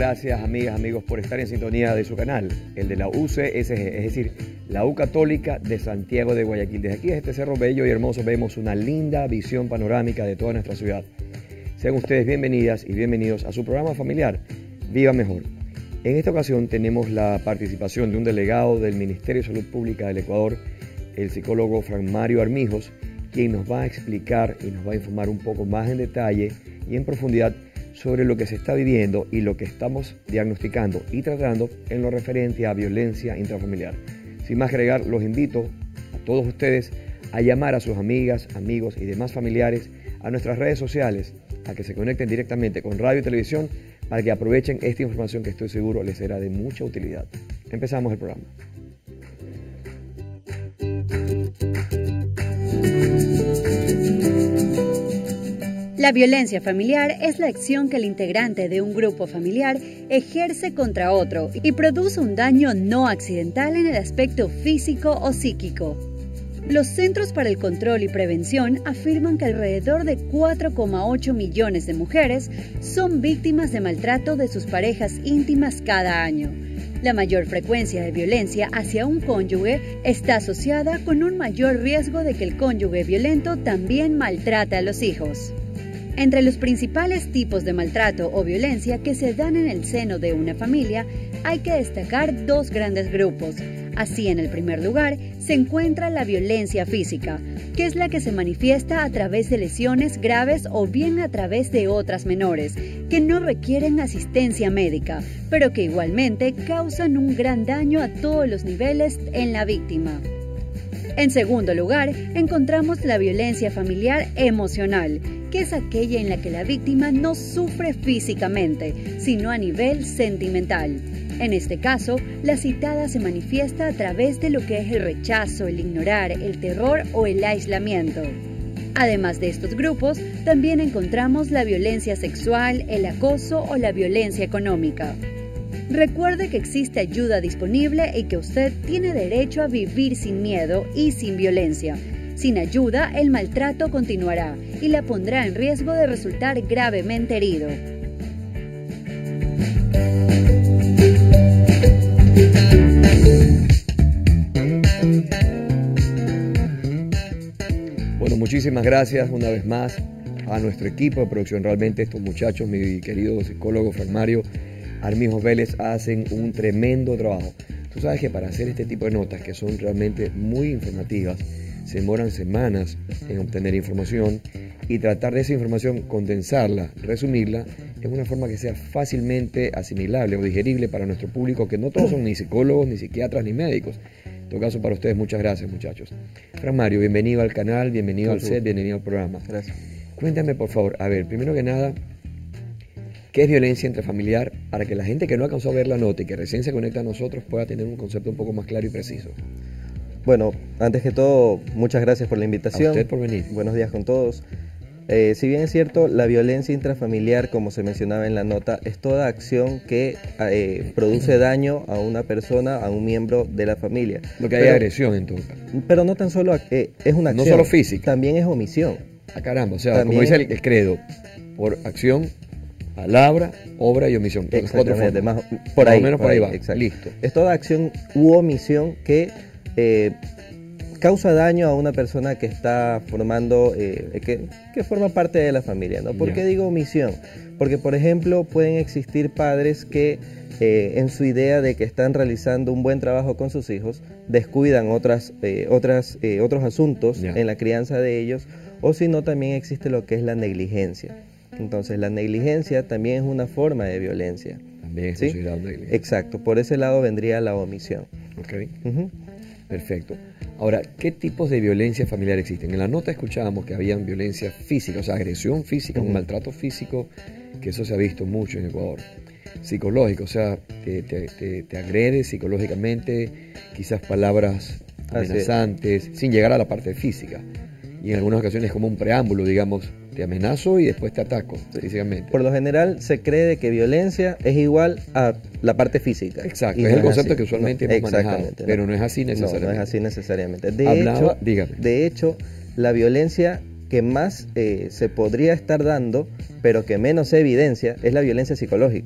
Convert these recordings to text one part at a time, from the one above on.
gracias, amigas, amigos, por estar en sintonía de su canal, el de la UCSG, es decir, la U Católica de Santiago de Guayaquil. Desde aquí, desde este cerro bello y hermoso, vemos una linda visión panorámica de toda nuestra ciudad. Sean ustedes bienvenidas y bienvenidos a su programa familiar, Viva Mejor. En esta ocasión tenemos la participación de un delegado del Ministerio de Salud Pública del Ecuador, el psicólogo Fran Mario Armijos, quien nos va a explicar y nos va a informar un poco más en detalle y en profundidad sobre lo que se está viviendo y lo que estamos diagnosticando y tratando en lo referente a violencia intrafamiliar. Sin más que agregar, los invito a todos ustedes a llamar a sus amigas, amigos y demás familiares a nuestras redes sociales, a que se conecten directamente con radio y televisión para que aprovechen esta información que estoy seguro les será de mucha utilidad. Empezamos el programa. La violencia familiar es la acción que el integrante de un grupo familiar ejerce contra otro y produce un daño no accidental en el aspecto físico o psíquico. Los Centros para el Control y Prevención afirman que alrededor de 4,8 millones de mujeres son víctimas de maltrato de sus parejas íntimas cada año. La mayor frecuencia de violencia hacia un cónyuge está asociada con un mayor riesgo de que el cónyuge violento también maltrate a los hijos. Entre los principales tipos de maltrato o violencia que se dan en el seno de una familia, hay que destacar dos grandes grupos. Así, en el primer lugar, se encuentra la violencia física, que es la que se manifiesta a través de lesiones graves o bien a través de otras menores, que no requieren asistencia médica, pero que igualmente causan un gran daño a todos los niveles en la víctima. En segundo lugar, encontramos la violencia familiar emocional, que es aquella en la que la víctima no sufre físicamente, sino a nivel sentimental. En este caso, la citada se manifiesta a través de lo que es el rechazo, el ignorar, el terror o el aislamiento. Además de estos grupos, también encontramos la violencia sexual, el acoso o la violencia económica. Recuerde que existe ayuda disponible y que usted tiene derecho a vivir sin miedo y sin violencia. Sin ayuda, el maltrato continuará y la pondrá en riesgo de resultar gravemente herido. Bueno, muchísimas gracias una vez más a nuestro equipo de producción. Realmente estos muchachos, mi querido psicólogo Fran Mario Armijos Vélez, hacen un tremendo trabajo. Tú sabes que para hacer este tipo de notas, que son realmente muy informativas, se demoran semanas en obtener información y tratar de esa información, condensarla, resumirla en una forma que sea fácilmente asimilable o digerible para nuestro público, que no todos son ni psicólogos, ni psiquiatras, ni médicos. En todo caso, para ustedes, muchas gracias, muchachos. Fran Mario, bienvenido al canal, bienvenido al set, bienvenido al programa. Gracias. Cuéntame, por favor, a ver, primero que nada, ¿qué es violencia intrafamiliar? Para que la gente que no alcanzó a ver la nota y que recién se conecta a nosotros pueda tener un concepto un poco más claro y preciso. Bueno, antes que todo, muchas gracias por la invitación. A usted por venir. Buenos días con todos. Si bien es cierto, la violencia intrafamiliar, como se mencionaba en la nota, es toda acción que produce daño a una persona, a un miembro de la familia. Lo que hay agresión en todo caso. Pero no tan solo es una acción. No solo física. También es omisión. Ah, caramba, o sea, También, como dice el credo, por acción, palabra, obra y omisión. Exactamente, por ahí va. Exacto. Listo. Es toda acción u omisión que causa daño a una persona que está formando, que forma parte de la familia, ¿no? ¿Por qué digo omisión? Porque, por ejemplo, pueden existir padres que en su idea de que están realizando un buen trabajo con sus hijos, descuidan otros asuntos en la crianza de ellos, o si no, también existe lo que es la negligencia. Entonces, la negligencia también es una forma de violencia. También es ¿sí? considerado negligencia. Exacto, por ese lado vendría la omisión. Ok. Perfecto. Ahora, ¿qué tipos de violencia familiar existen? En la nota escuchábamos que habían violencia física, o sea, agresión física, un maltrato físico, que eso se ha visto mucho en Ecuador. Psicológico, o sea, te agrede psicológicamente, quizás palabras amenazantes, sin llegar a la parte física. Y en algunas ocasiones como un preámbulo, digamos, te amenazo y después te ataco físicamente. Por lo general se cree de que violencia es igual a la parte física. Exacto, y es no el concepto así. que usualmente hemos manejado, pero no es así necesariamente. No es así necesariamente. Dígame. De hecho, la violencia que más se podría estar dando, pero que menos se evidencia, es la violencia psicológica.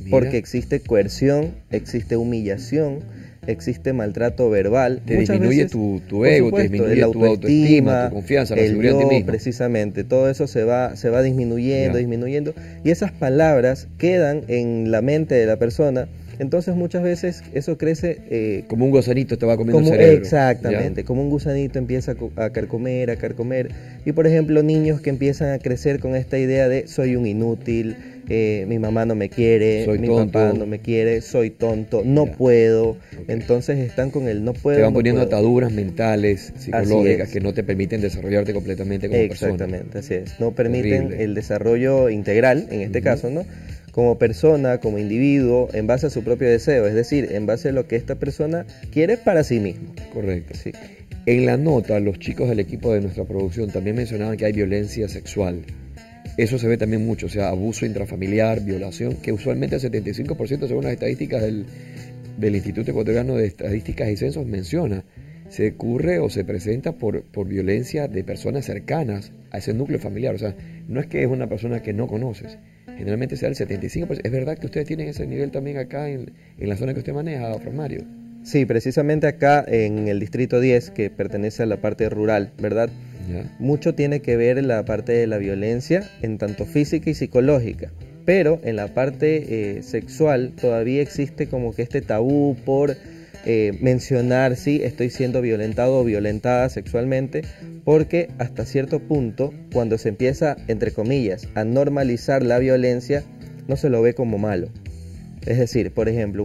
porque existe coerción, existe humillación, existe maltrato verbal. Te Muchas disminuye veces, tu ego, supuesto, te disminuye la tu autoestima, tu confianza, la el seguridad en ti yo, mismo. precisamente, todo eso se va disminuyendo, Ya. disminuyendo, y esas palabras quedan en la mente de la persona. Entonces muchas veces eso crece Como un gusanito te va comiendo como, el cerebro. exactamente, ¿Ya? como un gusanito empieza a carcomer, a carcomer. Y por ejemplo, niños que empiezan a crecer con esta idea de soy un inútil, mi mamá no me quiere, Soy mi tonto. papá no me quiere, soy tonto, no Ya. puedo. Ok. Entonces están con el no puedo. Te van no poniendo puedo. ataduras mentales, psicológicas, es. que no te permiten desarrollarte completamente como persona. Exactamente, así es. No permiten Terrible. el desarrollo integral, en este caso, ¿no? Como persona, como individuo, en base a su propio deseo, es decir, en base a lo que esta persona quiere para sí mismo. Correcto. Sí. En la nota, los chicos del equipo de nuestra producción también mencionaban que hay violencia sexual. Eso se ve también mucho, o sea, abuso intrafamiliar, violación, que usualmente el 75% según las estadísticas del Instituto Ecuatoriano de Estadísticas y Censos menciona, se ocurre o se presenta por violencia de personas cercanas a ese núcleo familiar. O sea, no es que es una persona que no conoces, generalmente sea el 75%. ¿Es verdad que ustedes tienen ese nivel también acá en la zona que usted maneja, Fran Mario? Sí, precisamente acá en el Distrito 10, que pertenece a la parte rural, ¿verdad? Ya. Mucho tiene que ver la parte de la violencia, en tanto física y psicológica. Pero en la parte sexual todavía existe como que este tabú por mencionar si estoy siendo violentado o violentada sexualmente, porque hasta cierto punto, cuando se empieza, entre comillas, a normalizar la violencia, no se lo ve como malo. Es decir, por ejemplo,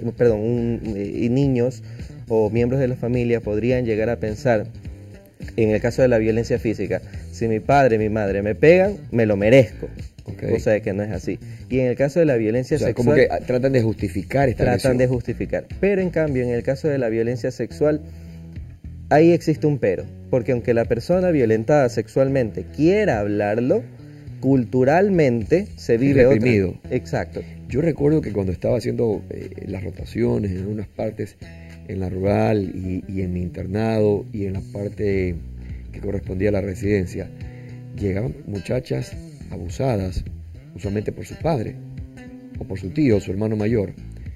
y niños o miembros de la familia podrían llegar a pensar, en el caso de la violencia física, si mi padre y mi madre me pegan, me lo merezco. Okay. Cosa de que no es así. Y en el caso de la violencia sexual, como que tratan de justificar esta tratan agresión. de justificar. Pero en cambio, en el caso de la violencia sexual, ahí existe un pero. Porque aunque la persona violentada sexualmente quiera hablarlo, culturalmente se vive reprimido. Exacto. Yo recuerdo que cuando estaba haciendo las rotaciones en algunas partes, en la rural y en mi internado y en la parte que correspondía a la residencia, llegaban muchachas abusadas, usualmente por su padre, o por su tío, su hermano mayor.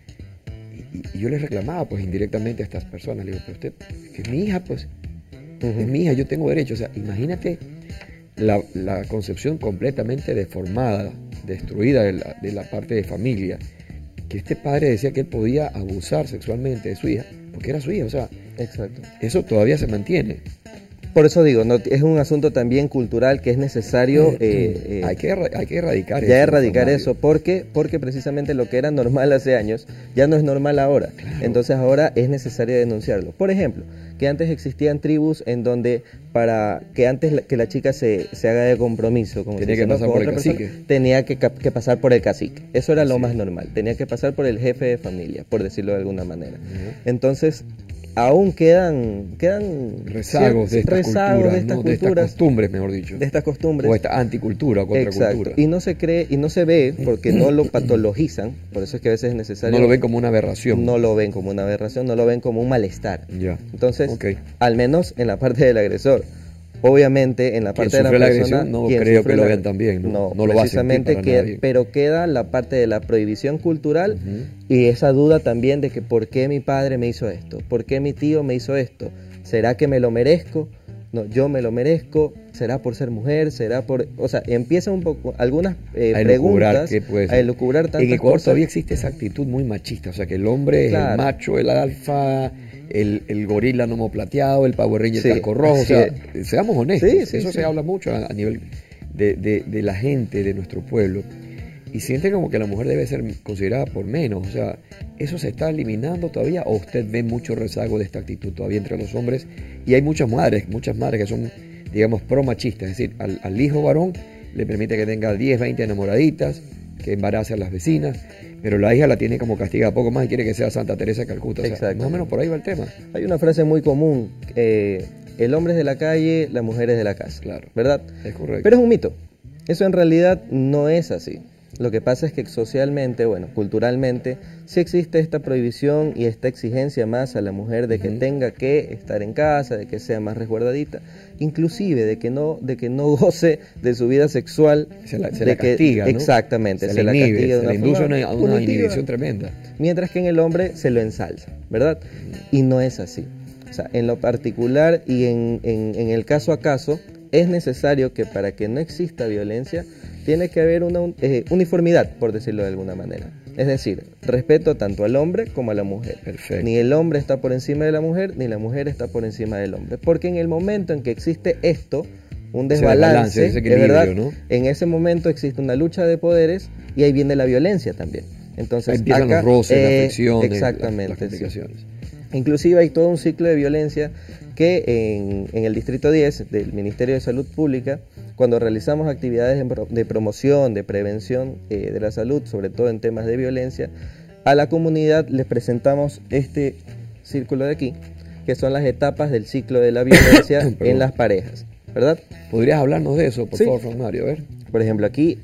Y yo les reclamaba, pues, indirectamente a estas personas. Le digo, pero usted, que es mi hija, pues, es mi hija, yo tengo derecho. O sea, imagínate la concepción completamente deformada, destruida de la parte de familia, que este padre decía que él podía abusar sexualmente de su hija, porque era su hija. O sea, exacto. Eso todavía se mantiene. Por eso digo, no, es un asunto también cultural que es necesario hay que erradicar ya erradicar eso, porque precisamente lo que era normal hace años ya no es normal ahora. Claro. Entonces ahora es necesario denunciarlo. Por ejemplo, que antes existían tribus en donde para que antes que la chica se haga de compromiso como tenía que pasar por el cacique, tenía que pasar por el cacique. Eso era lo más normal. Tenía que pasar por el jefe de familia, por decirlo de alguna manera. Entonces aún quedan rezagos de estas culturas, ¿no? De estas costumbres, mejor dicho. De estas costumbres. O esta anticultura o contracultura. Exacto. Y no se cree y no se ve porque no lo patologizan, por eso es que a veces es necesario. No lo ven como una aberración. No lo ven como una aberración, no lo ven como un malestar. Ya. Entonces, al menos en la parte del agresor. Obviamente en la parte de la persona no creo que lo vean también, no lo va a sentir para nadie. Pero queda la parte de la prohibición cultural y esa duda también de que por qué mi padre me hizo esto, por qué mi tío me hizo esto, ¿será que me lo merezco? No, yo me lo merezco, ¿será por ser mujer? ¿Será por...? O sea, empieza un poco, algunas preguntas a elucubrar tantas En Ecuador cosas. todavía existe esa actitud muy machista, o sea, que el hombre es el macho, el alfa, el gorila nomo plateado, el Power Ranger talco rojo, o sea, seamos honestos, eso se habla mucho a nivel de la gente de nuestro pueblo, y siente como que la mujer debe ser considerada por menos. O sea, ¿eso se está eliminando todavía o usted ve mucho rezago de esta actitud todavía entre los hombres? Y hay muchas madres que son, digamos, pro machistas, es decir, al hijo varón le permite que tenga 10, 20 enamoraditas, que embarace a las vecinas, pero la hija la tiene como castigada poco más y quiere que sea Santa Teresa de Calcuta. O sea, más o menos por ahí va el tema. Hay una frase muy común, el hombre es de la calle, la mujer es de la casa. Claro, ¿verdad? Es correcto. Pero es un mito. Eso en realidad no es así. Lo que pasa es que socialmente, bueno, culturalmente, sí existe esta prohibición y esta exigencia más a la mujer de que tenga que estar en casa, de que sea más resguardadita, inclusive de que no goce de su vida sexual. Se la castiga, ¿no? Exactamente, se la inhibe, castiga, se le induce a una inhibición tremenda. Mientras que en el hombre se lo ensalza, ¿verdad? Y no es así. O sea, en lo particular y en el caso a caso, es necesario que para que no exista violencia, tiene que haber una uniformidad, por decirlo de alguna manera. Es decir, respeto tanto al hombre como a la mujer. Perfecto. Ni el hombre está por encima de la mujer, ni la mujer está por encima del hombre. Porque en el momento en que existe esto, un desbalance, ese verdad, ¿no? En ese momento existe una lucha de poderes y ahí viene la violencia también. Entonces, ahí empiezan los roces, las fricciones, exactamente, las complicaciones. Sí. Inclusive hay todo un ciclo de violencia que en el Distrito 10 del Ministerio de Salud Pública, cuando realizamos actividades de promoción, de prevención de la salud, sobre todo en temas de violencia, a la comunidad les presentamos este círculo de aquí, que son las etapas del ciclo de la violencia en las parejas, ¿verdad? ¿Podrías hablarnos de eso, por favor, Frank Mario? A ver. Por ejemplo, aquí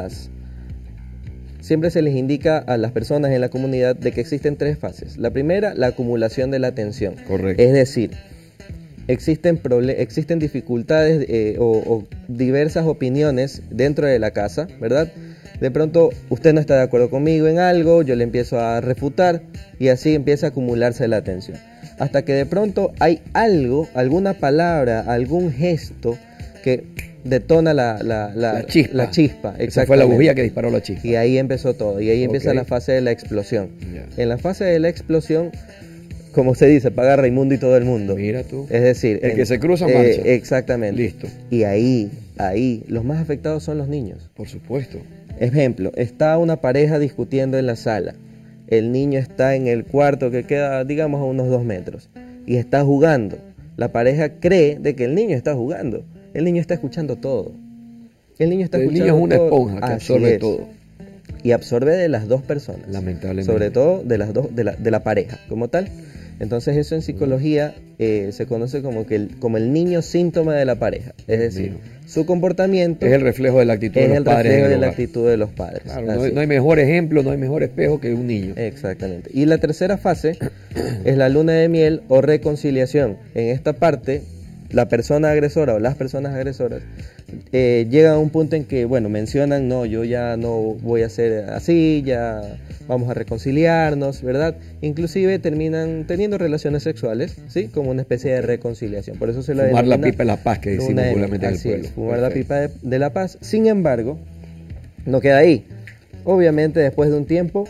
siempre se les indica a las personas en la comunidad de que existen 3 fases. La primera, la acumulación de la atención. Correcto. Es decir, existen dificultades o diversas opiniones dentro de la casa, ¿verdad? De pronto usted no está de acuerdo conmigo en algo, yo le empiezo a refutar y así empieza a acumularse la atención. Hasta que de pronto hay algo, alguna palabra, algún gesto que detona la chispa. Esa fue la bujía que disparó la chispa. Y ahí empezó todo, y ahí empieza la fase de la explosión. En la fase de la explosión, como se dice, paga Raimundo y todo el mundo. Mira tú. Es decir, el que se cruza marcha. Exactamente. Listo. Y ahí, los más afectados son los niños. Por supuesto. Ejemplo, está una pareja discutiendo en la sala. El niño está en el cuarto que queda, digamos, a unos 2 metros. Y está jugando. La pareja cree de que el niño está jugando. El niño está escuchando todo. El niño es una esponja que absorbe todo. Y absorbe de las 2 personas. Lamentablemente. Sobre todo de las de la pareja, como tal. Entonces eso en psicología se conoce como el niño síntoma de la pareja. Es decir, su comportamiento es el reflejo de la actitud de los padres. Es el reflejo de la actitud de los padres. Claro, no hay mejor ejemplo, no hay mejor espejo que un niño. Exactamente. Y la tercera fase es la luna de miel o reconciliación. En esta parte, la persona agresora o las personas agresoras llegan a un punto en que, bueno, mencionan, no, yo ya no voy a ser así, ya vamos a reconciliarnos, ¿verdad? Inclusive terminan teniendo relaciones sexuales, ¿sí? Como una especie de reconciliación. Por eso se la fumar la pipa de la paz, que decimos popularmente en el pueblo. Fumar la pipa de la paz. Sin embargo, no queda ahí. Obviamente después de un tiempo,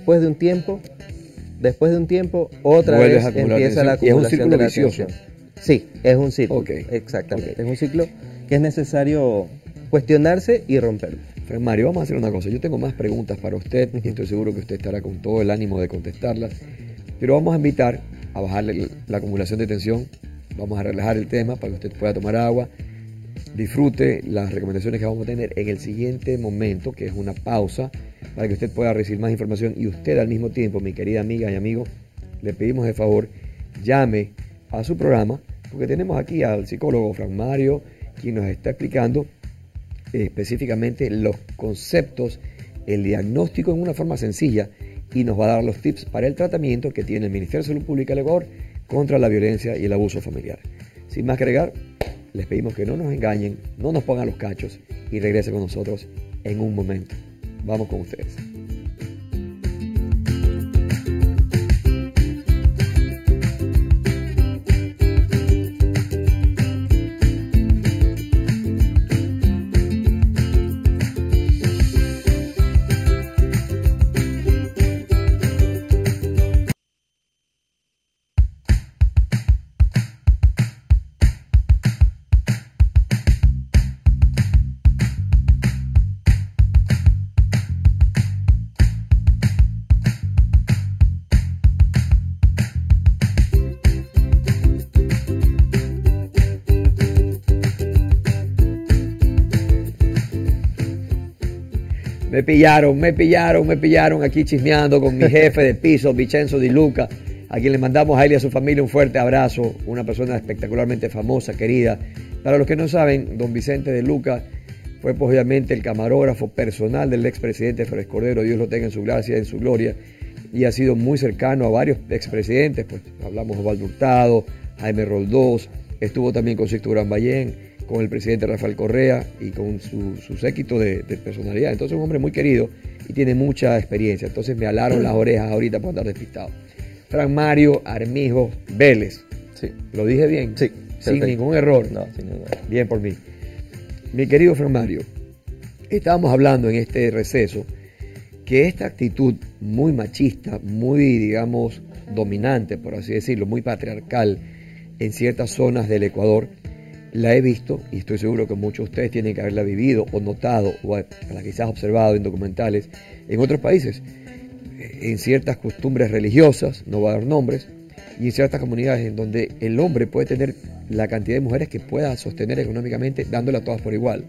otra vez empieza la acumulación de la atención. Sí, es un ciclo. Exactamente. Es un ciclo que es necesario cuestionarse y romperlo. Frank Mario, vamos a hacer una cosa. Yo tengo más preguntas para usted y estoy seguro que usted estará con todo el ánimo de contestarlas. Pero vamos a invitar a bajarle la acumulación de tensión. Vamos a relajar el tema para que usted pueda tomar agua. Disfrute las recomendaciones que vamos a tener en el siguiente momento, que es una pausa, para que usted pueda recibir más información. Y usted al mismo tiempo, mi querida amiga y amigo, le pedimos de favor, llame a su programa, porque tenemos aquí al psicólogo Frank Mario, quien nos está explicando específicamente los conceptos, el diagnóstico en una forma sencilla, y nos va a dar los tips para el tratamiento que tiene el Ministerio de Salud Pública del Ecuador contra la violencia y el abuso familiar. Sin más que agregar, les pedimos que no nos engañen, no nos pongan los cachos y regresen con nosotros en un momento. Vamos con ustedes. Me pillaron aquí chismeando con mi jefe de piso, Vincenzo Di Luca, a quien le mandamos a él y a su familia un fuerte abrazo, una persona espectacularmente famosa, querida. Para los que no saben, don Vicente de Luca fue pues, obviamente el camarógrafo personal del expresidente Félix Cordero, Dios lo tenga en su gracia, en su gloria, y ha sido muy cercano a varios expresidentes, pues hablamos de Osvaldo Hurtado, Jaime Roldós, estuvo también con Sixto Durán Ballén, con el presidente Rafael Correa y con su séquito de personalidad. Entonces es un hombre muy querido y tiene mucha experiencia. Entonces me alaron las orejas ahorita por andar despistado. Fran Mario Armijo Vélez. Sí. ¿Lo dije bien? Sí. Sin Perfecto. ningún error. No, sin ningún error. Bien por mí. Mi querido Fran Mario, estábamos hablando en este receso que esta actitud muy machista, muy, digamos, dominante, por así decirlo, muy patriarcal en ciertas zonas del Ecuador, la he visto y estoy seguro que muchos de ustedes tienen que haberla vivido o notado o quizás observado en documentales en otros países, en ciertas costumbres religiosas, no voy a dar nombres, y en ciertas comunidades en donde el hombre puede tener la cantidad de mujeres que pueda sostener económicamente, dándole a todas por igual,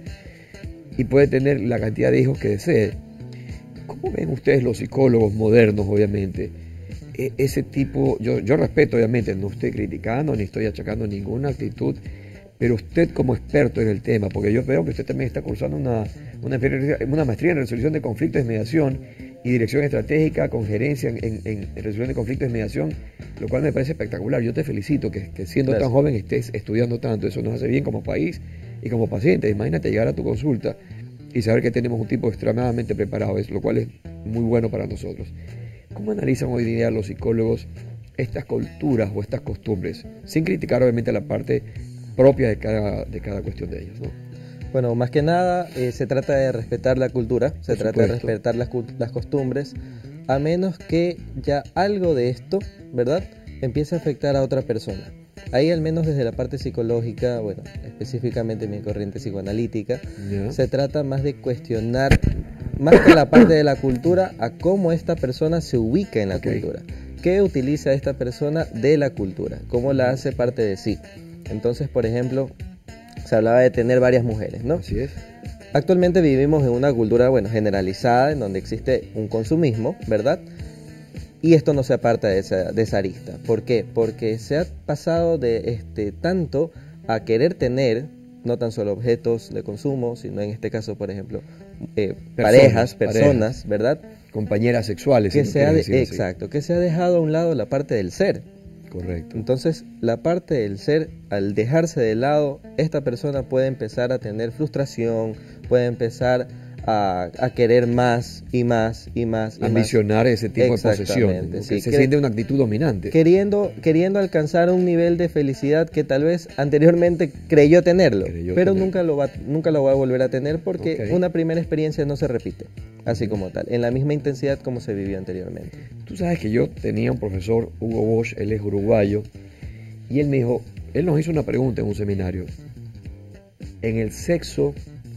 y puede tener la cantidad de hijos que desee. ¿Cómo ven ustedes los psicólogos modernos, obviamente? Ese tipo, yo respeto, obviamente, no estoy criticando ni estoy achacando ninguna actitud, pero usted como experto en el tema, porque yo veo que usted también está cursando una maestría en resolución de conflictos y mediación y dirección estratégica con gerencia en resolución de conflictos y mediación, lo cual me parece espectacular. Yo te felicito que siendo tan joven estés estudiando tanto, eso nos hace bien como país y como paciente. Imagínate llegar a tu consulta y saber que tenemos un tipo extremadamente preparado, lo cual es muy bueno para nosotros. ¿Cómo analizan hoy día los psicólogos estas culturas o estas costumbres? Sin criticar obviamente la parte propia de cada cuestión de ellos, ¿no? Bueno, más que nada se trata de respetar la cultura, se trata de respetar las costumbres, a menos que ya algo de esto, ¿verdad?, empiece a afectar a otra persona. Ahí al menos desde la parte psicológica, bueno, específicamente mi corriente psicoanalítica, se trata más de cuestionar, más que la parte de la cultura, a cómo esta persona se ubica en la cultura. ¿Qué utiliza esta persona de la cultura? ¿Cómo la hace parte de sí? Entonces, por ejemplo, se hablaba de tener varias mujeres, ¿no? Así es. Actualmente vivimos en una cultura, bueno, generalizada, en donde existe un consumismo, ¿verdad? Y esto no se aparta de esa arista. ¿Por qué? Porque se ha pasado de tanto a querer tener, no tan solo objetos de consumo, sino en este caso, por ejemplo, parejas, ¿verdad? Compañeras sexuales. Exacto, que se ha dejado a un lado la parte del ser. Correcto. Entonces, la parte del ser, al dejarse de lado, esta persona puede empezar a tener frustración, puede empezar a querer más y más y más. Ambicionar ese tipo de posesión. Sí, se siente una actitud dominante. Queriendo alcanzar un nivel de felicidad que tal vez anteriormente creyó tenerlo, pero nunca lo va a volver a tener porque una primera experiencia no se repite, así como tal, en la misma intensidad como se vivió anteriormente. Tú sabes que yo tenía un profesor, Hugo Bosch, él es uruguayo, y él me dijo, él nos hizo una pregunta en un seminario. En el sexo,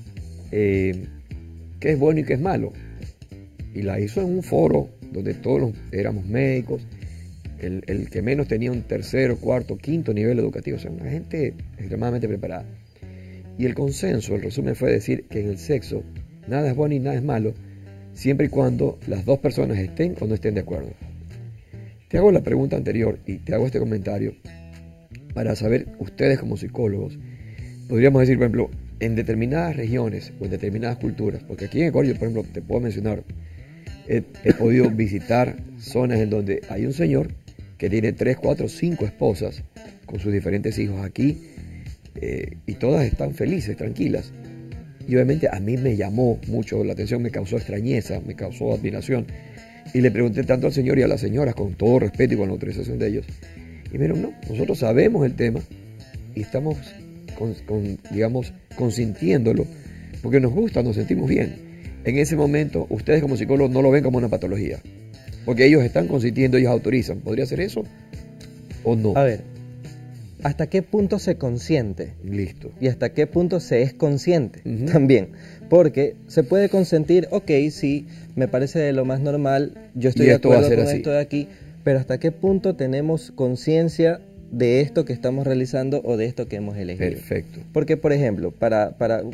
¿qué es bueno y qué es malo? Y la hizo en un foro donde todos éramos médicos, el que menos tenía un tercero, cuarto, quinto nivel educativo, o sea, una gente extremadamente preparada. Y el consenso, el resumen fue decir que en el sexo nada es bueno y nada es malo, siempre y cuando las dos personas estén o no estén de acuerdo. Te hago la pregunta anterior y te hago este comentario para saber, ustedes como psicólogos, podríamos decir, por ejemplo, en determinadas regiones o en determinadas culturas, porque aquí en Ecuador, yo, por ejemplo, te puedo mencionar, he podido visitar zonas en donde hay un señor que tiene 3, 4, 5 esposas con sus diferentes hijos aquí y todas están felices, tranquilas. Y obviamente a mí me llamó mucho la atención, me causó extrañeza, me causó admiración. Y le pregunté tanto al señor y a las señoras, con todo respeto y con la autorización de ellos. Y me dijeron, no, nosotros sabemos el tema y estamos, digamos, consintiéndolo, porque nos gusta, nos sentimos bien. En ese momento, ustedes como psicólogos no lo ven como una patología, porque ellos están consintiendo, ellos autorizan. ¿Podría ser eso o no? A ver, ¿hasta qué punto se consiente? Listo. Y hasta qué punto se es consciente también. Porque se puede consentir, ok, sí, me parece de lo más normal, yo estoy de acuerdo con esto de aquí, pero ¿hasta qué punto tenemos conciencia de esto que estamos realizando o de esto que hemos elegido? Perfecto. Porque, por ejemplo, para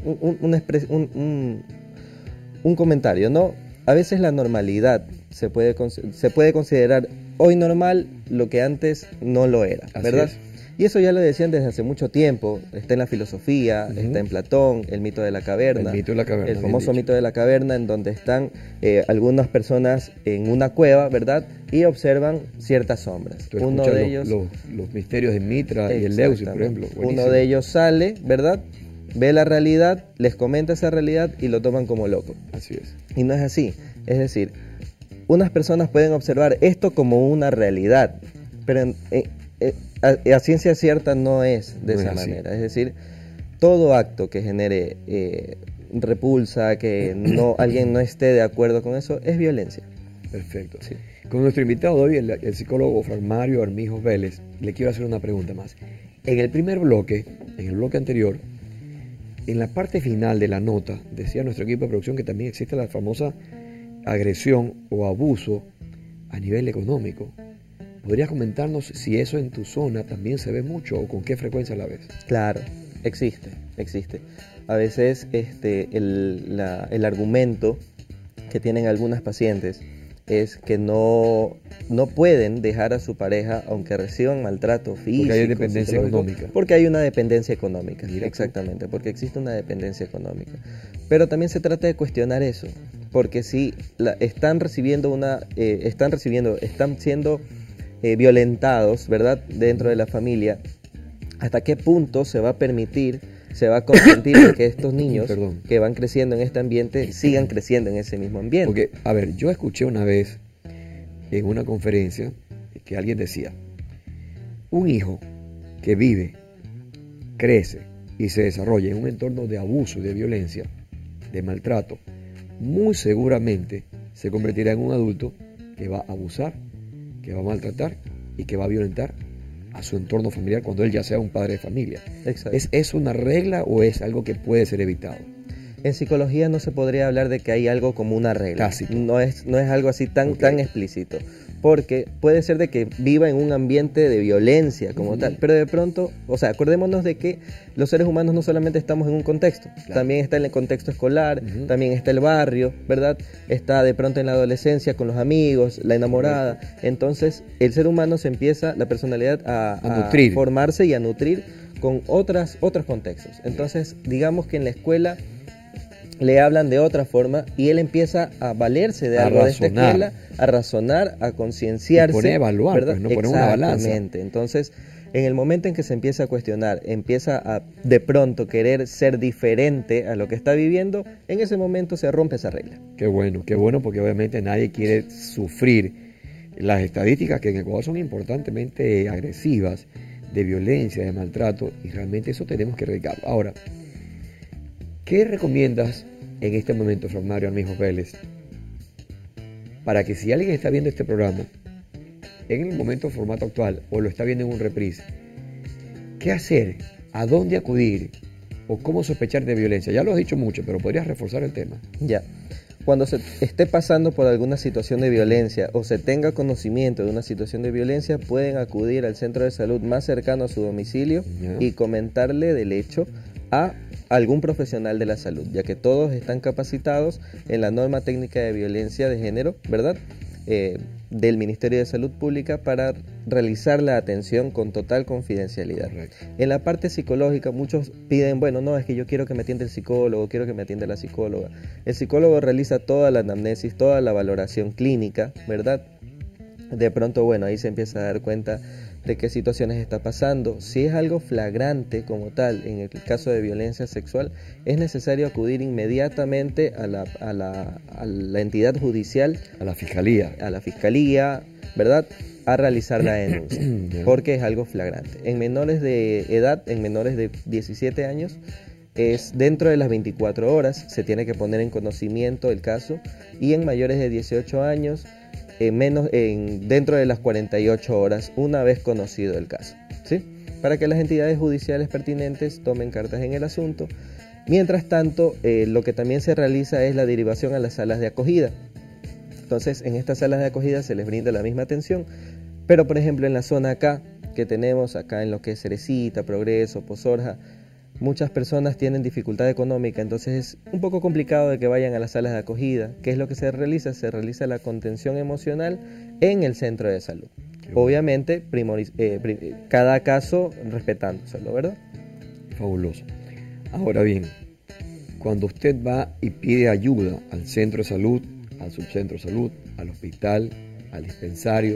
un comentario, ¿no? A veces la normalidad se puede considerar hoy normal lo que antes no lo era, ¿verdad? Y eso ya lo decían desde hace mucho tiempo, está en la filosofía, está en Platón, el mito de la caverna. El mito de la caverna. El famoso mito de la caverna, en donde están algunas personas en una cueva, ¿verdad? Y observan ciertas sombras. Uno de ellos... Los misterios de Mitra y el Leucis, por ejemplo. Buenísimo. Uno de ellos sale, ¿verdad? Ve la realidad, les comenta esa realidad y lo toman como loco. Así es. Y no es así. Es decir, unas personas pueden observar esto como una realidad, pero a ciencia cierta no es de esa manera. Es decir, todo acto que genere repulsa, que alguien no esté de acuerdo con eso, es violencia. Perfecto. Sí. Con nuestro invitado de hoy, el psicólogo Fran Mario Armijos Vélez, le quiero hacer una pregunta más. En el primer bloque, en el bloque anterior, en la parte final de la nota, decía nuestro equipo de producción que también existe la famosa agresión o abuso a nivel económico. ¿Podrías comentarnos si eso en tu zona también se ve mucho o con qué frecuencia la ves? Claro, existe. A veces el argumento que tienen algunas pacientes es que no pueden dejar a su pareja aunque reciban maltrato físico. Porque hay dependencia económica. Porque hay una dependencia económica, Mira, exactamente, porque existe una dependencia económica. Pero también se trata de cuestionar eso, porque si están siendo violentados, ¿verdad?, dentro de la familia, ¿hasta qué punto se va a permitir, se va a consentir que estos niños que van creciendo en este ambiente sigan creciendo en ese mismo ambiente? Porque, a ver, yo escuché una vez en una conferencia que alguien decía, un hijo que vive, crece y se desarrolla en un entorno de abuso y de violencia, de maltrato, muy seguramente se convertirá en un adulto que va a abusar, que va a maltratar y que va a violentar a su entorno familiar cuando él ya sea un padre de familia. Exacto. ¿Es una regla o es algo que puede ser evitado? En psicología no se podría hablar de que hay algo como una regla. Tácito. No es algo así tan explícito. Porque puede ser de que viva en un ambiente de violencia como tal. Pero de pronto, o sea, acordémonos de que los seres humanos no solamente estamos en un contexto. Claro. También está en el contexto escolar, también está el barrio, ¿verdad? Está de pronto en la adolescencia con los amigos, la enamorada. Entonces, el ser humano se empieza, la personalidad a formarse y a nutrir con otros contextos. Entonces, digamos que en la escuela le hablan de otra forma y él empieza a valerse de algo de esta escuela, a razonar, a concienciarse. Y pone a evaluar, ¿verdad? Pues, no poner una balanza. Exactamente. Entonces, en el momento en que se empieza a cuestionar, empieza a de pronto querer ser diferente a lo que está viviendo, en ese momento se rompe esa regla. Qué bueno, porque obviamente nadie quiere sufrir las estadísticas que en Ecuador son importantemente agresivas, de violencia, de maltrato, y realmente eso tenemos que erradicarlo. Ahora, ¿qué recomiendas en este momento, Fran Mario Armijos Vélez, para que si alguien está viendo este programa en el momento formato actual o lo está viendo en un reprise, qué hacer, a dónde acudir o cómo sospechar de violencia? Ya lo has dicho mucho, pero podrías reforzar el tema. Ya. Cuando se esté pasando por alguna situación de violencia o se tenga conocimiento de una situación de violencia, pueden acudir al centro de salud más cercano a su domicilio y comentarle del hecho a algún profesional de la salud, ya que todos están capacitados en la norma técnica de violencia de género, ¿verdad?, del Ministerio de Salud Pública para realizar la atención con total confidencialidad. Correcto. En la parte psicológica muchos piden, bueno, no, es que yo quiero que me atienda el psicólogo, quiero que me atienda la psicóloga. El psicólogo realiza toda la anamnesis, toda la valoración clínica, ¿verdad? De pronto, bueno, ahí se empieza a dar cuenta de qué situaciones está pasando. Si es algo flagrante como tal, en el caso de violencia sexual, es necesario acudir inmediatamente a la entidad judicial, a la fiscalía, ¿verdad?, a realizar la denuncia, porque es algo flagrante. En menores de edad, en menores de 17 años, es dentro de las 24 horas, se tiene que poner en conocimiento el caso, y en mayores de 18 años, dentro de las 48 horas, una vez conocido el caso, ¿sí?, para que las entidades judiciales pertinentes tomen cartas en el asunto. Mientras tanto, lo que también se realiza es la derivación a las salas de acogida. Entonces, en estas salas de acogida se les brinda la misma atención, pero por ejemplo en la zona acá, que tenemos acá en lo que es Cerecita, Progreso, Pozorja, muchas personas tienen dificultad económica, entonces es un poco complicado de que vayan a las salas de acogida. ¿Qué es lo que se realiza? Se realiza la contención emocional en el centro de salud. obviamente cada caso respetándoselo, ¿verdad? Fabuloso. Ahora bien, cuando usted va y pide ayuda al centro de salud, al subcentro de salud, al hospital, al dispensario,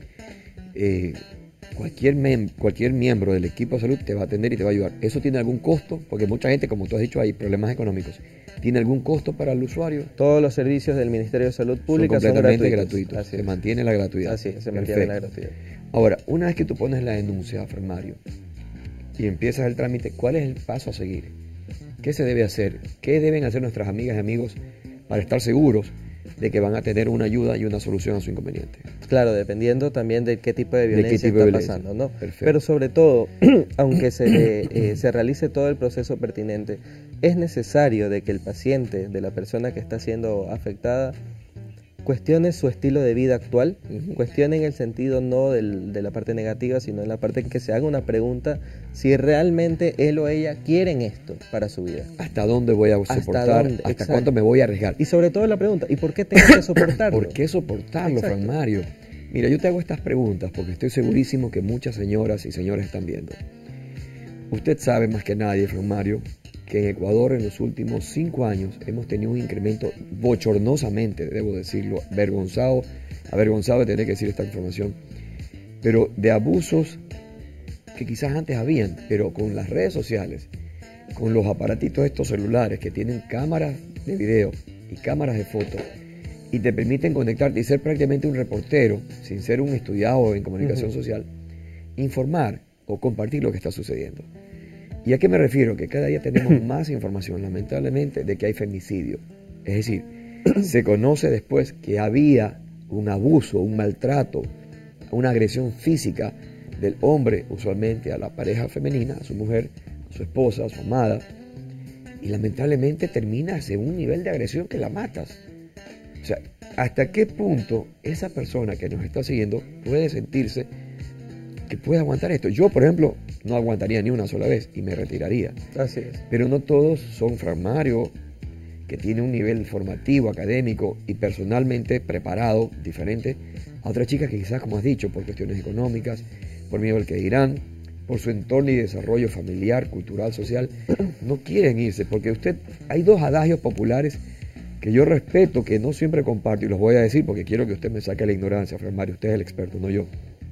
cualquier miembro del equipo de salud te va a atender y te va a ayudar. ¿Eso tiene algún costo? Porque mucha gente, como tú has dicho, hay problemas económicos. ¿Tiene algún costo para el usuario? Todos los servicios del Ministerio de Salud Pública son completamente gratuitos. Se mantiene la gratuidad. Así es, se mantiene la gratuidad. Ahora, una vez que tú pones la denuncia, Mario, y empiezas el trámite, ¿cuál es el paso a seguir? ¿Qué se debe hacer? ¿Qué deben hacer nuestras amigas y amigos para estar seguros de que van a tener una ayuda y una solución a su inconveniente? Claro, dependiendo también de qué tipo de violencia está pasando, ¿no? Perfecto. Pero sobre todo, aunque se realice todo el proceso pertinente, es necesario de que el paciente, de la persona que está siendo afectada, cuestione su estilo de vida actual, cuestione en el sentido no de la parte negativa, sino en la parte en que se haga una pregunta si realmente él o ella quieren esto para su vida. ¿Hasta dónde voy a soportar? ¿Hasta cuánto me voy a arriesgar? Y sobre todo la pregunta, ¿y por qué tengo que soportarlo? ¿Por qué soportarlo, Fran Mario? Mira, yo te hago estas preguntas porque estoy segurísimo que muchas señoras y señores están viendo. Usted sabe más que nadie, Fran Mario, que en Ecuador en los últimos 5 años hemos tenido un incremento bochornosamente, debo decirlo, avergonzado de tener que decir esta información, pero de abusos que quizás antes habían, pero con las redes sociales, con los aparatitos estos celulares que tienen cámaras de video y cámaras de foto y te permiten conectarte y ser prácticamente un reportero, sin ser un estudiado en comunicación social, informar o compartir lo que está sucediendo. ¿Y a qué me refiero? Que cada día tenemos más información, lamentablemente, de que hay femicidio. Es decir, se conoce después que había un abuso, un maltrato, una agresión física del hombre, usualmente a la pareja femenina, a su mujer, a su esposa, a su amada, y lamentablemente terminas en un nivel de agresión que la matas. O sea, ¿hasta qué punto esa persona que nos está siguiendo puede sentirse que puede aguantar esto? Yo, por ejemplo, no aguantaría ni una sola vez y me retiraría. Así es. Pero no todos son Fran Mario, que tiene un nivel formativo, académico y personalmente preparado, diferente a otras chicas que quizás, como has dicho, por cuestiones económicas, por miedo al que dirán, por su entorno y desarrollo familiar, cultural, social, no quieren irse, porque hay dos adagios populares que yo respeto, que no siempre comparto, y los voy a decir porque quiero que usted me saque la ignorancia, Fran Mario, usted es el experto, no yo.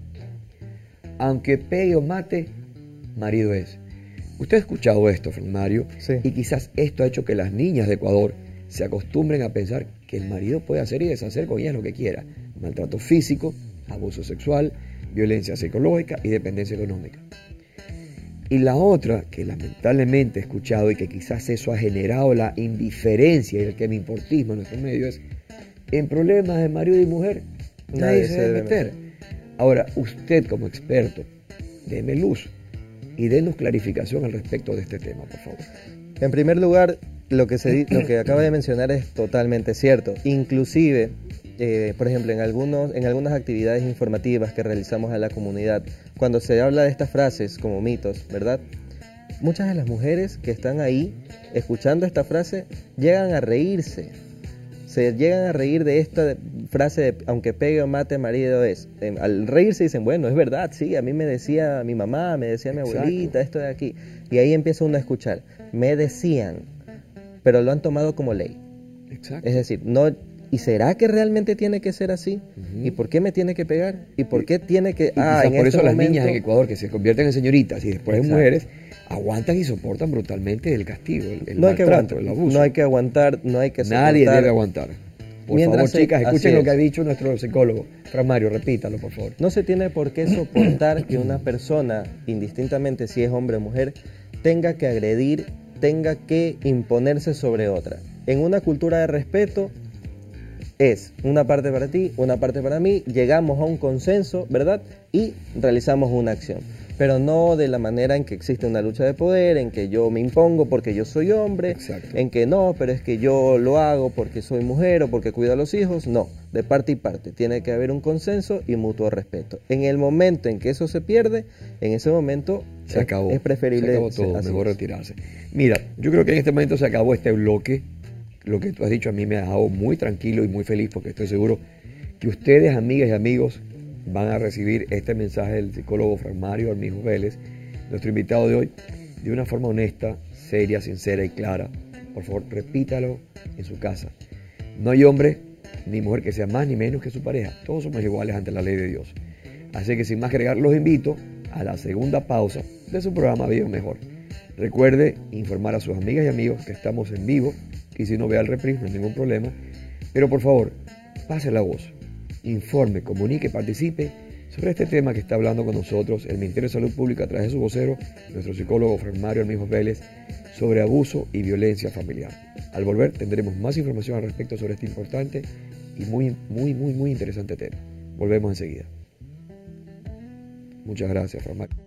Aunque pegue o mate, marido es. Usted ha escuchado esto, Fran Mario, sí. Y quizás esto ha hecho que las niñas de Ecuador se acostumbren a pensar que el marido puede hacer y deshacer con ellas lo que quiera. Maltrato físico, abuso sexual, violencia psicológica y dependencia económica. Y la otra, que lamentablemente he escuchado y que quizás eso ha generado la indiferencia y el que me importismo en nuestro medio es, en problemas de marido y mujer, nadie se debe meter. Ahora, usted como experto, deme luz y denos clarificación al respecto de este tema, por favor. En primer lugar, lo que acaba de mencionar es totalmente cierto. Inclusive, por ejemplo, en algunas actividades informativas que realizamos a la comunidad, cuando se habla de estas frases como mitos, ¿verdad? Muchas de las mujeres que están ahí escuchando esta frase llegan a reírse. Se llegan a reír de esta frase de aunque pegue o mate marido es. Al reírse dicen, bueno, es verdad, sí, a mí me decía mi mamá, me decía mi abuelita, esto de aquí. Y ahí empieza uno a escuchar, me decían, pero lo han tomado como ley. Exacto. Es decir, no, ¿y será que realmente tiene que ser así? ¿Y por qué me tiene que pegar? ¿Y por qué tiene que...? Por eso las niñas en Ecuador que se convierten en señoritas y después en mujeres, aguantan y soportan brutalmente el castigo, el maltrato, el abuso. No hay que aguantar, no hay que soportar. Nadie debe aguantar. Por favor, chicas, escuchen lo que ha dicho nuestro psicólogo. Fran Mario, repítalo, por favor. No se tiene por qué soportar que una persona, indistintamente si es hombre o mujer, tenga que agredir, tenga que imponerse sobre otra. En una cultura de respeto, es una parte para ti, una parte para mí, llegamos a un consenso, ¿verdad? Y realizamos una acción. Pero no de la manera en que existe una lucha de poder, en que yo me impongo porque yo soy hombre, exacto, en que no, pero es que yo lo hago porque soy mujer o porque cuido a los hijos. No, de parte y parte. Tiene que haber un consenso y mutuo respeto. En el momento en que eso se pierde, en ese momento se acabó. Es preferible. Se acabó todo, mejor retirarse. Mira, yo creo que en este momento se acabó este bloque. Lo que tú has dicho a mí me ha dejado muy tranquilo y muy feliz porque estoy seguro que ustedes, amigas y amigos, van a recibir este mensaje del psicólogo Frank Mario Armijo Vélez, nuestro invitado de hoy, de una forma honesta, seria, sincera y clara. Por favor, repítalo en su casa. No hay hombre ni mujer que sea más ni menos que su pareja. Todos somos iguales ante la ley de Dios. Así que sin más que agregar, los invito a la segunda pausa de su programa Viva Mejor. Recuerde informar a sus amigas y amigos que estamos en vivo, y si no, vea el reprise, no hay ningún problema. Pero por favor, pase la voz, informe, comunique, participe sobre este tema que está hablando con nosotros el Ministerio de Salud Pública a través de su vocero, nuestro psicólogo Frank Mario Armijo Vélez, sobre abuso y violencia familiar. Al volver tendremos más información al respecto sobre este importante y muy interesante tema. Volvemos enseguida. Muchas gracias, Frank Mario.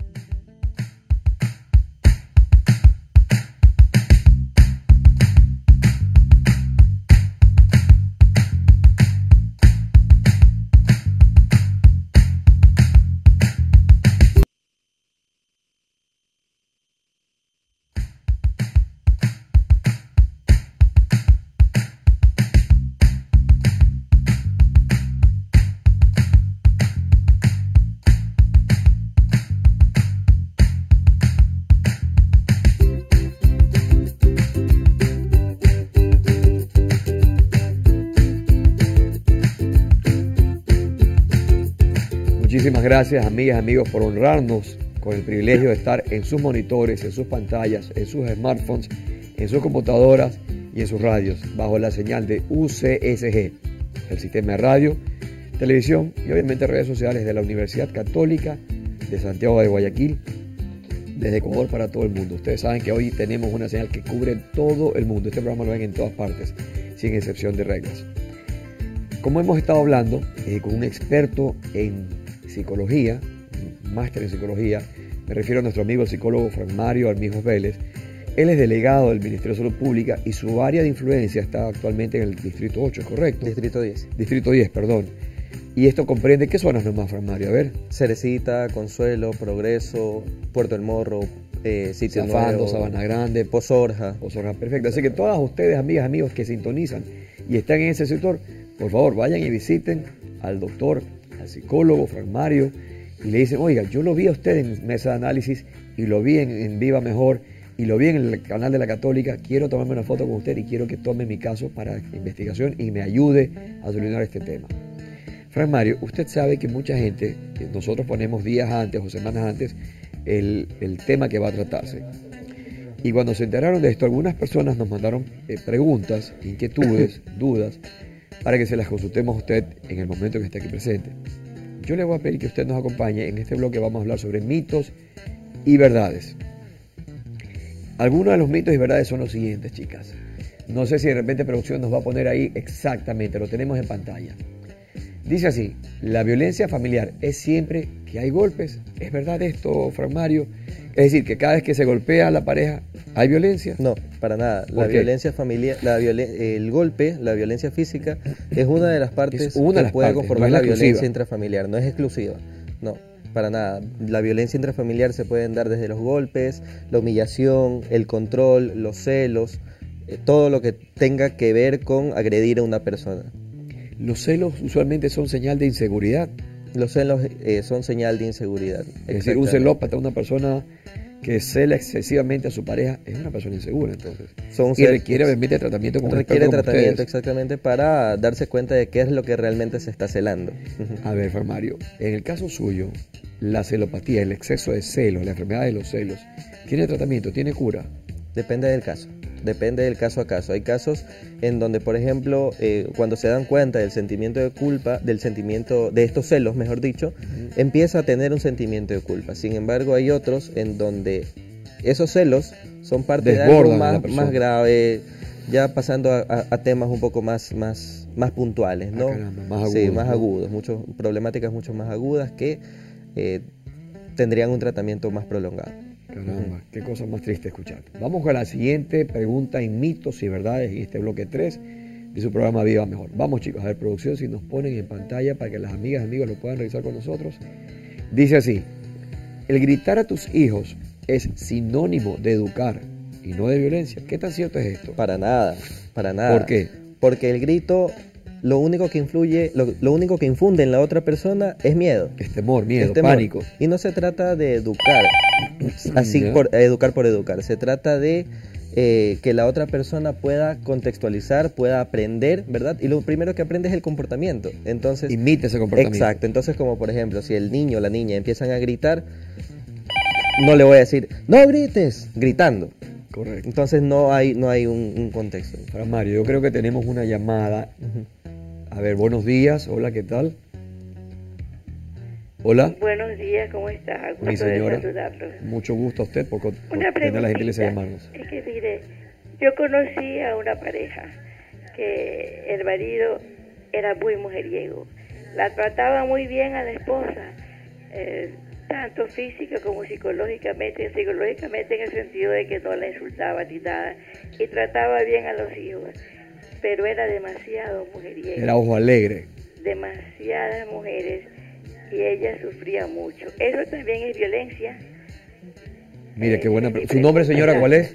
Muchísimas gracias, amigas y amigos, por honrarnos con el privilegio de estar en sus monitores, en sus pantallas, en sus smartphones, en sus computadoras y en sus radios, bajo la señal de UCSG, el sistema de radio, televisión y obviamente redes sociales de la Universidad Católica de Santiago de Guayaquil, desde Ecuador para todo el mundo. Ustedes saben que hoy tenemos una señal que cubre todo el mundo. Este programa lo ven en todas partes, sin excepción de reglas. Como hemos estado hablando con un experto en psicología, máster en psicología, me refiero a nuestro amigo el psicólogo Frank Mario Armijo Vélez. Él es delegado del Ministerio de Salud Pública y su área de influencia está actualmente en el Distrito 8, ¿es correcto? Distrito 10. Distrito 10, perdón. Y esto comprende, ¿qué zonas nomás, Frank Mario? A ver. Cerecita, Consuelo, Progreso, Puerto El Morro, Sitio Zafando, Nuevo, Sabana Grande, Pozorja. Pozorja, perfecto. Así que todas ustedes, amigas, amigos que sintonizan y están en ese sector, por favor, vayan y visiten al doctor, al psicólogo Frank Mario, y le dicen, oiga, yo lo vi a usted en Mesa de Análisis y lo vi en Viva Mejor y lo vi en el canal de la Católica, quiero tomarme una foto con usted y quiero que tome mi caso para investigación y me ayude a solucionar este tema. Frank Mario, usted sabe que mucha gente, nosotros ponemos días antes o semanas antes el tema que va a tratarse. Y cuando se enteraron de esto, algunas personas nos mandaron preguntas, inquietudes, dudas, para que se las consultemos a usted en el momento que esté aquí presente. Yo le voy a pedir que usted nos acompañe. En este bloque vamos a hablar sobre mitos y verdades. Algunos de los mitos y verdades son los siguientes, chicas. No sé si de repente producción nos va a poner ahí exactamente, lo tenemos en pantalla. Dice así, la violencia familiar es siempre que hay golpes. ¿Es verdad esto, Frank Mario? Es decir, que cada vez que se golpea a la pareja, ¿hay violencia? No, para nada. La violencia familiar, el golpe, la violencia física, es una de las partes que puede conformar la violencia intrafamiliar. No es exclusiva. No, para nada. La violencia intrafamiliar se pueden dar desde los golpes, la humillación, el control, los celos, todo lo que tenga que ver con agredir a una persona. Los celos usualmente son señal de inseguridad. Los celos son señal de inseguridad. Es decir, un celópata, una persona que cela excesivamente a su pareja, es una persona insegura, entonces. Y requiere obviamente tratamiento con requiere tratamiento exactamente para darse cuenta de qué es lo que realmente se está celando. A ver, Frank Mario, en el caso suyo, la celopatía, el exceso de celos, la enfermedad de los celos, ¿tiene tratamiento? ¿Tiene cura? Depende del caso. Depende del caso a caso. Hay casos en donde, por ejemplo, cuando se dan cuenta del sentimiento de culpa, del sentimiento de estos celos, mejor dicho, empieza a tener un sentimiento de culpa. Sin embargo, hay otros en donde esos celos son parte de algo más grave, ya pasando a temas un poco más puntuales, ¿no? Caramba, más agudos, sí, más agudos, problemáticas mucho más agudas que tendrían un tratamiento más prolongado. Caramba, qué cosa más triste escuchar. Vamos con la siguiente pregunta en mitos y verdades en este bloque 3 de su programa Viva Mejor. Vamos, chicos, a ver, producción, si nos ponen en pantalla para que las amigas y amigos lo puedan revisar con nosotros. Dice así, el gritar a tus hijos es sinónimo de educar y no de violencia. ¿Qué tan cierto es esto? Para nada, para nada. ¿Por qué? Porque el grito lo único que influye, lo único que infunde en la otra persona es miedo. Es temor, miedo, Es temor. pánico. Y no se trata de educar, así Ya. por educar por educar. Se trata de que la otra persona pueda contextualizar, pueda aprender, ¿verdad? Y lo primero que aprende es el comportamiento. Entonces, Imita ese comportamiento. exacto. Entonces, como por ejemplo, si el niño o la niña empiezan a gritar, no le voy a decir, no grites, gritando. Correcto. Entonces no hay un contexto. Fran Mario, yo creo que tenemos una llamada. Ujú. A ver, buenos días. Hola, ¿qué tal? Hola. Buenos días, ¿cómo está? Mi Gusto de señora. saludarlos. Mucho gusto a usted por Una tener la gentileza de preguntita. llamarnos. Es que mire, yo conocí a una pareja que el marido era muy mujeriego. La trataba muy bien a la esposa, tanto física como psicológicamente en el sentido de que no la insultaba ni nada, y trataba bien a los hijos, pero era demasiado mujeriego. Era ojo alegre. Demasiadas mujeres y ella sufría mucho. Eso también es violencia. Mire, qué buena. ¿Su nombre, señora, cuál es?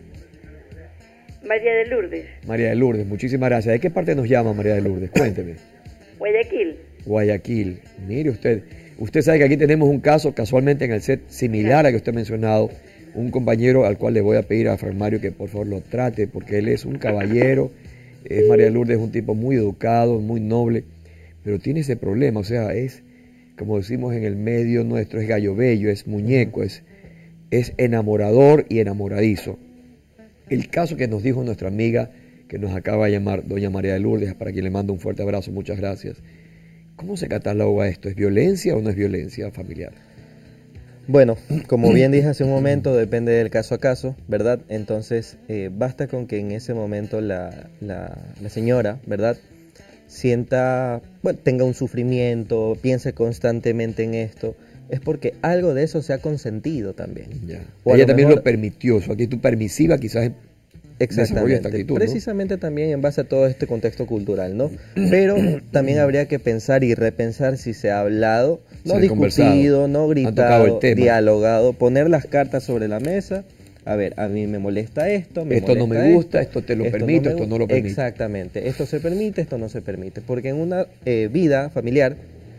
María de Lourdes, María de Lourdes. Muchísimas gracias. ¿De qué parte nos llama María de Lourdes? Cuénteme. Guayaquil. Guayaquil. Mire usted. Usted sabe que aquí tenemos un caso casualmente en el set similar a que usted ha mencionado. Un compañero al cual le voy a pedir a Fran Mario que por favor lo trate porque él es un caballero. María de Lourdes es un tipo muy educado, muy noble, pero tiene ese problema. O sea, es, como decimos en el medio nuestro, es gallo bello, es muñeco, es enamorador y enamoradizo. El caso que nos dijo nuestra amiga que nos acaba de llamar, doña María de Lourdes, para quien le mando un fuerte abrazo, muchas gracias. ¿Cómo se cataloga esto? ¿Es violencia o no es violencia familiar? Bueno, como bien dije hace un momento, depende del caso a caso, ¿verdad? Entonces, basta con que en ese momento la señora, ¿verdad? Sienta, bueno, tenga un sufrimiento, piense constantemente en esto, es porque algo de eso se ha consentido también. Ya. O a Ella lo también mejor- lo permitió, su actitud permisiva quizás desarrolla esta actitud, ¿no? Precisamente también en base a todo este contexto cultural, ¿no? Pero también habría que pensar y repensar si se ha hablado, no Se ha discutido, conversado, no han tocado gritado, el tema. dialogado, poner las cartas sobre la mesa. A ver, a mí me molesta esto, Esto no molesta me gusta, esto te lo permito, me esto no gu- lo permito. Exactamente, esto se permite, esto no se permite. Porque en una vida familiar,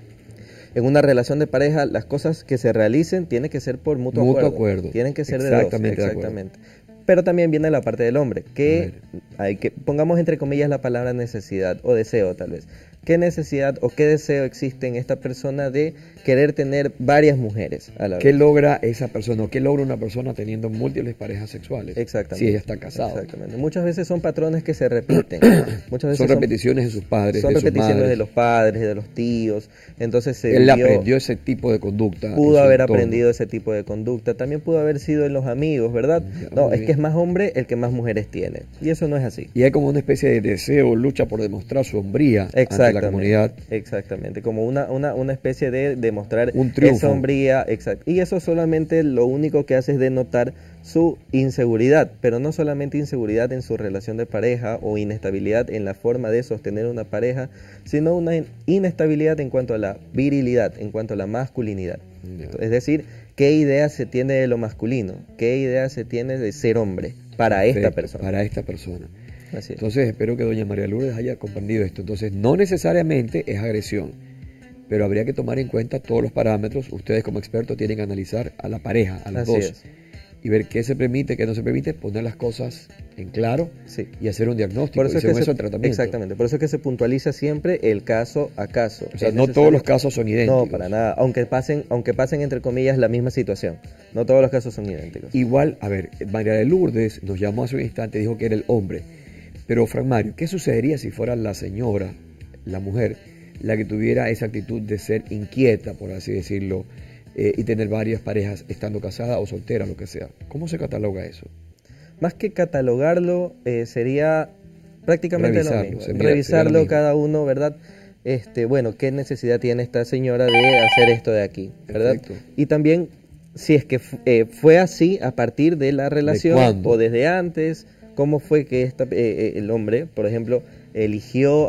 en una relación de pareja, las cosas que se realicen tienen que ser por mutuo acuerdo. Tienen que ser de dos. Exactamente de acuerdo. Exactamente. Pero también viene la parte del hombre, A que ver. hay que, pongamos entre comillas la palabra necesidad o deseo tal vez. ¿Qué necesidad o qué deseo existe en esta persona de querer tener varias mujeres a la vez? ¿Qué logra esa persona o qué logra una persona teniendo múltles parejas sexuales? Exactamente. Si ella está casada. Exactamente. Muchas veces son patrones que se repiten. Muchas veces Son repeticiones de sus padres, son de sus repeticiones madres. de los padres, de los tíos. Entonces se Él vio- aprendió ese tipo de conducta. en pudo su haber entorno. aprendido ese tipo de conducta. También pudo haber sido en los amigos, ¿verdad? Ya, No, muy es bien. que es más hombre el que más mujeres tiene. Y eso no es así. Y hay como una especie de deseo, lucha por demostrar su hombría ante la comunidad. Exactamente, como una especie de demostrar Un triunfo. esa hombría, exacto. Y eso solamente lo único que hace es denotar su inseguridad, pero no solamente inseguridad en su relación de pareja o inestabilidad en la forma de sostener una pareja, sino una inestabilidad en cuanto a la virilidad, en cuanto a la masculinidad. Ya. Es decir, qué idea se tiene de lo masculino, qué idea se tiene de ser hombre para esta Perfecto, persona. Para esta persona. Así es. Entonces espero que doña María Lourdes haya comprendido esto. Entonces no necesariamente es agresión, pero habría que tomar en cuenta todos los parámetros. Ustedes como expertos tienen que analizar a la pareja, a las Así dos, es. y ver qué se permite, qué no se permite, poner las cosas en claro Sí. y hacer un diagnóstico Por eso y es que según se, eso el tratamiento. exactamente, por eso es que se puntualiza siempre el caso a caso. O sea, Es no necesario- todos los casos son idénticos. No, para nada, aunque pasen entre comillas la misma situación. No todos los casos son idénticos. Igual, a ver, María de Lourdes nos llamó hace un instante, dijo que era el hombre. Pero, Fran Mario, ¿qué sucedería si fuera la señora, la mujer, la que tuviera esa actitud de ser inquieta, por así decirlo, y tener varias parejas estando casada o soltera, lo que sea? ¿Cómo se cataloga eso? Más que catalogarlo, sería prácticamente Revisarlo, lo mismo. sería lo Revisarlo mismo. cada uno, ¿verdad? Bueno, ¿qué necesidad tiene esta señora de hacer esto de aquí? ¿Verdad? Perfecto. Y también, si es que fue así a partir de la relación cuándo? o desde antes, ¿cómo fue que el hombre, por ejemplo, eligió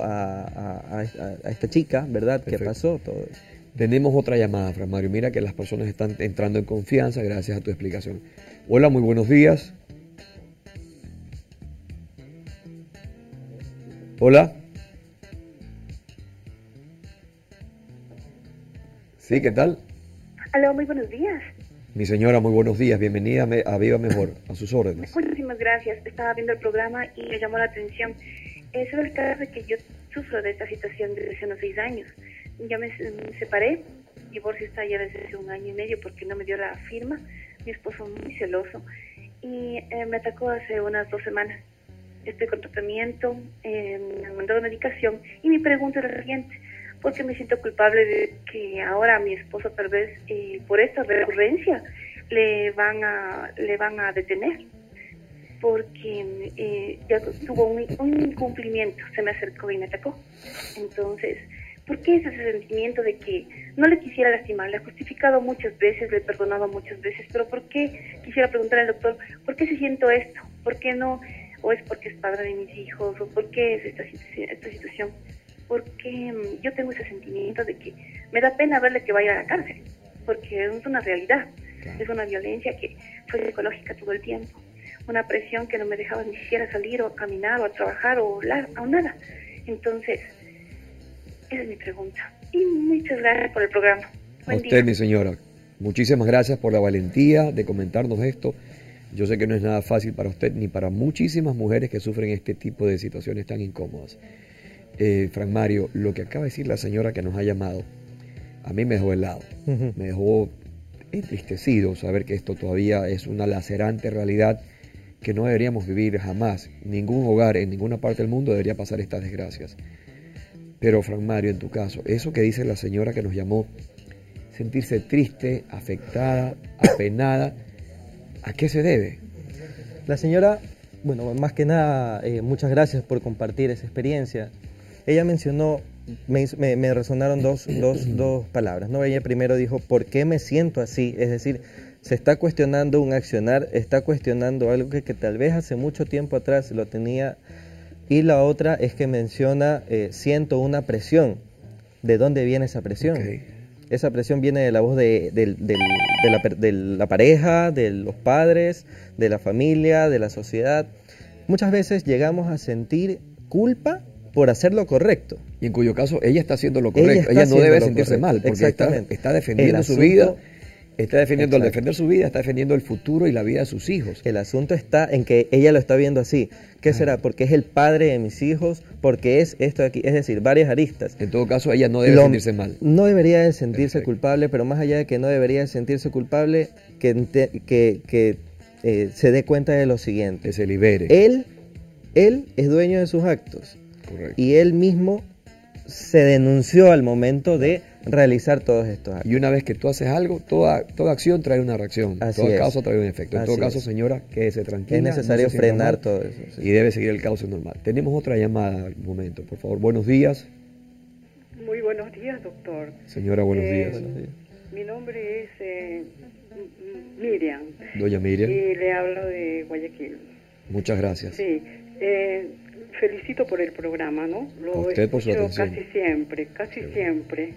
a esta chica, ¿verdad? ¿Qué Perfecto. pasó? Todo eso. Tenemos otra llamada, Fran Mario. Mira que las personas están entrando en confianza gracias a tu explicación. Hola, muy buenos días. Hola. Sí, ¿qué tal? Aló, muy buenos días. Mi señora, muy buenos días. Bienvenida a Viva Mejor, a sus órdenes. Muchísimas gracias. Estaba viendo el programa y me llamó la atención. Sobre el caso de que yo sufro de esta situación desde hace unos 6 años. Ya me separé, divorcio está ya desde hace 1 año y medio porque no me dio la firma. Mi esposo muy celoso y me atacó hace unas 2 semanas. Estoy con tratamiento, me han mandado medicación y mi pregunta es la siguiente. ¿Por qué me siento culpable de que ahora a mi esposo tal vez por esta recurrencia le van a detener? Porque ya tuvo un incumplimiento, se me acercó y me atacó. Entonces, ¿por qué es ese sentimiento de que no le quisiera lastimar? Le he justificado muchas veces, le he perdonado muchas veces, pero ¿por qué? Quisiera preguntar al doctor, ¿por qué se siento esto? ¿Por qué no? ¿O es porque es padre de mis hijos? ¿O por qué es esta situación? Porque yo tengo ese sentimiento de que me da pena verle que va a ir a la cárcel, porque es una realidad, es una violencia que fue psicológica todo el tiempo, una presión que no me dejaba ni siquiera salir o a caminar o a trabajar o nada. Entonces, esa es mi pregunta. Y muchas gracias por el programa. A usted, mi señora, muchísimas gracias por la valentía de comentarnos esto. Yo sé que no es nada fácil para usted ni para muchísimas mujeres que sufren este tipo de situaciones tan incómodas. Frank Mario, lo que acaba de decir la señora que nos ha llamado, a mí me dejó helado, me dejó entristecido saber que esto todavía es una lacerante realidad que no deberíamos vivir jamás. Ningún hogar en ninguna parte del mundo debería pasar estas desgracias. Pero Frank Mario, en tu caso, eso que dice la señora que nos llamó, sentirse triste, afectada, apenada, ¿a qué se debe? La señora, bueno, más que nada, muchas gracias por compartir esa experiencia. Ella mencionó, me resonaron dos palabras, ¿no? Ella primero dijo, ¿por qué me siento así? Es decir, se está cuestionando un accionar, está cuestionando algo que tal vez hace mucho tiempo atrás lo tenía. Y la otra es que menciona, siento una presión. ¿De dónde viene esa presión? Okay. Esa presión viene de la voz de la pareja, de los padres, de la familia, de la sociedad. Muchas veces llegamos a sentir culpa por hacer lo correcto. Y en cuyo caso ella está haciendo lo correcto. Ella no debe sentirse mal, porque está defendiendo su vida. Está defendiendo, al defender su vida, está defendiendo el futuro y la vida de sus hijos. El asunto está en que ella lo está viendo así. ¿Qué será? Porque es el padre de mis hijos, porque es esto de aquí, es decir, varias aristas. En todo caso, ella no debe sentirse mal. No debería de sentirse culpable, pero más allá de que no debería de sentirse culpable, que se dé cuenta de lo siguiente. Que se libere. Él es dueño de sus actos. Correcto. Y él mismo se denunció al momento de realizar todos estos actos. Y una vez que tú haces algo, toda acción trae una reacción, toda causa trae un efecto. En todo caso, señora, quédese tranquila. Es necesario frenar todo eso. Sí. Y debe seguir el cauce normal. Tenemos otra llamada al momento, por favor. Buenos días. Muy buenos días, doctor. Señora, buenos días. Mi nombre es Miriam. Doña Miriam. Y le hablo de Guayaquil. Muchas gracias. Sí. Felicito por el programa, ¿no? A usted por su atención. Casi siempre.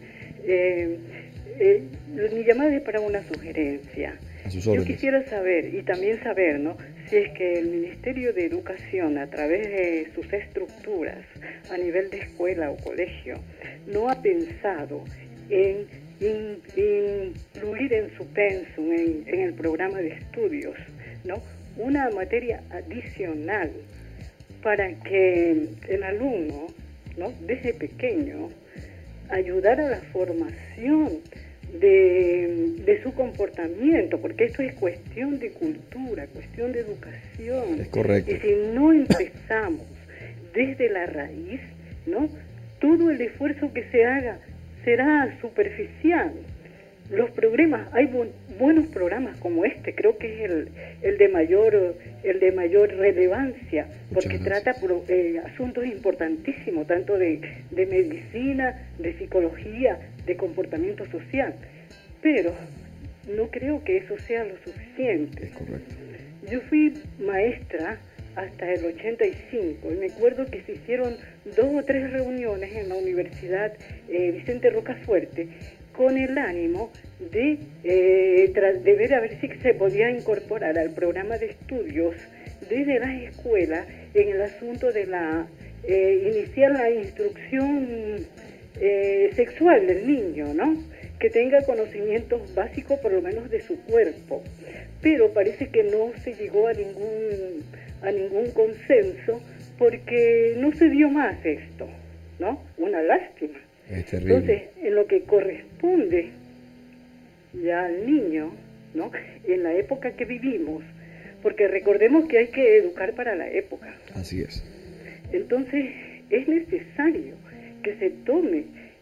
Mi llamada es para una sugerencia. A sus órdenes. Yo quisiera saber, y también saber, ¿no?, si es que el Ministerio de Educación, a través de sus estructuras, a nivel de escuela o colegio, no ha pensado en incluir en su pensum, en el programa de estudios, ¿no?, una materia adicional para que el alumno, ¿no?, desde pequeño, ayudar a la formación de su comportamiento, porque esto es cuestión de cultura, cuestión de educación. Es correcto. Y si no empezamos desde la raíz, ¿no?, todo el esfuerzo que se haga será superficial. Los programas, hay buenos programas como este, creo que es el de mayor relevancia, porque trata asuntos importantísimos, tanto de medicina, de psicología, de comportamiento social, pero no creo que eso sea lo suficiente. Es correcto. Yo fui maestra hasta el 85 y me acuerdo que se hicieron 2 o 3 reuniones en la Universidad Vicente Rocafuerte con el ánimo de ver a ver si se podía incorporar al programa de estudios desde las escuelas en el asunto de iniciar la instrucción sexual del niño, ¿no? que tenga conocimientos básicos por lo menos de su cuerpo, pero parece que no se llegó a ningún consenso porque no se dio más esto, ¿no? Una lástima. Es terrible. Entonces, en lo que corresponde ya al niño, ¿no? En la época que vivimos, porque recordemos que hay que educar para la época. Así es. Entonces, es necesario que se tome,